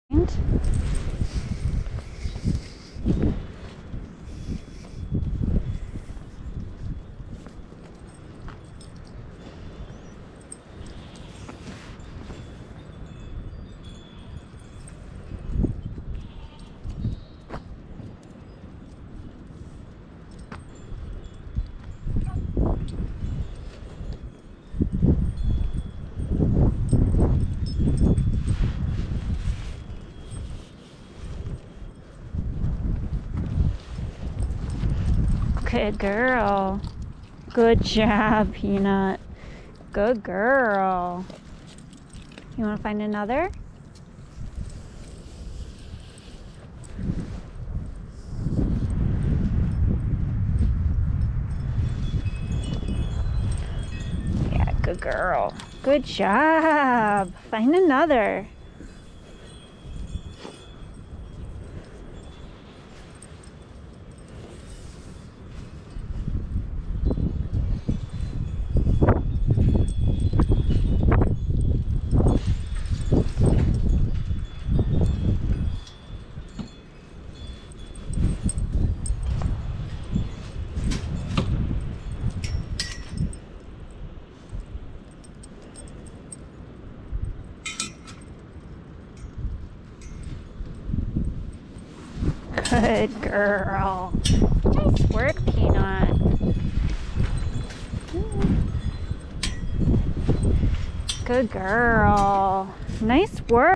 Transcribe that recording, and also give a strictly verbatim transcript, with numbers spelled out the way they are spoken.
Good girl. Good job, Peanut. Good girl. You want to find another? Yeah, good girl. Good job. Find another. Good girl. Nice work, Peanut. Good girl. Nice work.